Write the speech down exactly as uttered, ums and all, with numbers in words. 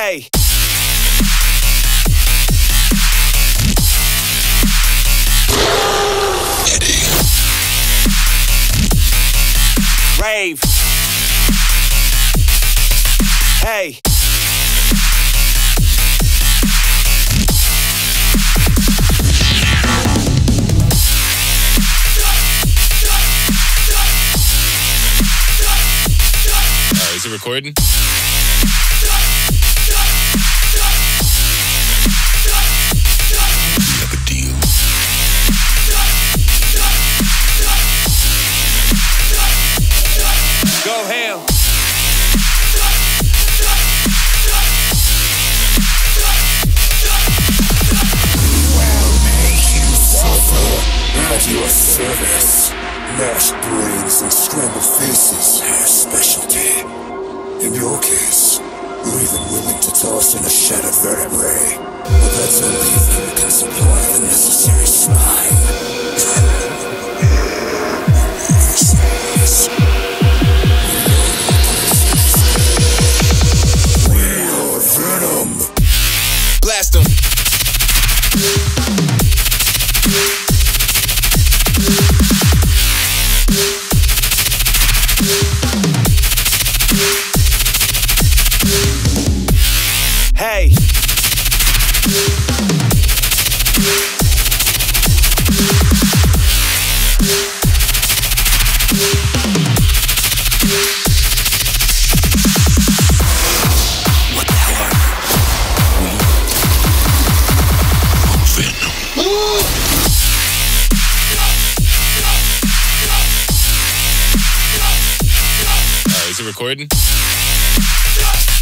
Hey. Eddie. Rave. Hey. Uh, is it recording? We have a deal. Go ham. At your service. Mashed brains and scrambled faces, our specialty. In your case, we're even willing to toss in a shattered vertebrae. But that's only if you can supply the necessary spine. We are Venom. Blast him. Hey. What the hell are we? Venom. Uh, is it recording?